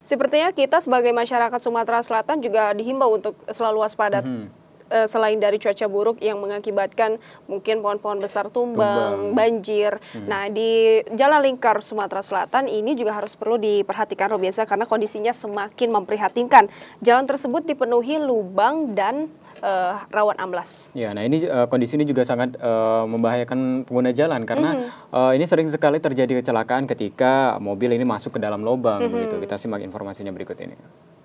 Sepertinya kita sebagai masyarakat Sumatera Selatan juga dihimbau untuk selalu waspada. Selain dari cuaca buruk yang mengakibatkan mungkin pohon-pohon besar tumbang, banjir. Nah, di Jalan Lingkar Sumatera Selatan ini juga harus perlu diperhatikan biasa karena kondisinya semakin memprihatinkan. Jalan tersebut dipenuhi lubang dan rawan amblas. Ya, nah ini kondisi ini juga sangat membahayakan pengguna jalan karena ini sering sekali terjadi kecelakaan ketika mobil ini masuk ke dalam lubang. Gitu. Kita simak informasinya berikut ini.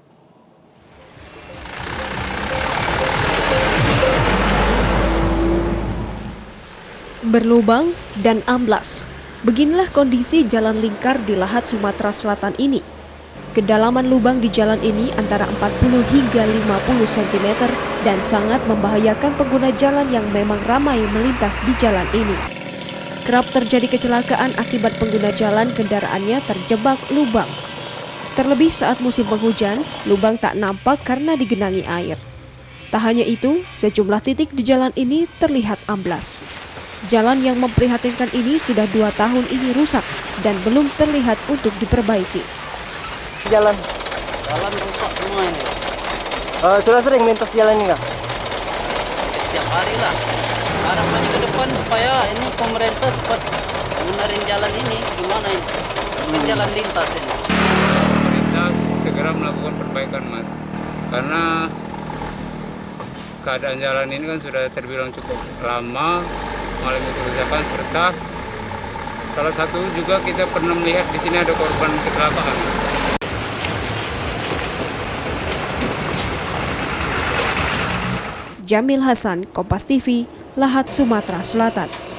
Berlubang dan amblas. Beginilah kondisi Jalan Lingkar di Lahat, Sumatera Selatan ini. Kedalaman lubang di jalan ini antara 40 hingga 50 cm dan sangat membahayakan pengguna jalan yang memang ramai melintas di jalan ini. Kerap terjadi kecelakaan akibat pengguna jalan kendaraannya terjebak lubang. Terlebih saat musim penghujan, lubang tak nampak karena digenangi air. Tak hanya itu, sejumlah titik di jalan ini terlihat amblas. Jalan yang memprihatinkan ini sudah 2 tahun ini rusak dan belum terlihat untuk diperbaiki. Jalan rusak semua ini. Sudah sering melintas jalan ini nggak? Setiap hari lah. Harapannya ke depan supaya ini pemerintah cepat benerin jalan ini. Gimana ini? Kan jalan lintas ini. Pemerintah segera melakukan perbaikan, Mas. Karena keadaan jalan ini kan sudah terbilang cukup lama mengalami kerusakan, serta salah satu juga kita pernah melihat di sini ada korban kecelakaan. Jamil Hasan, Kompas TV, Lahat, Sumatera Selatan.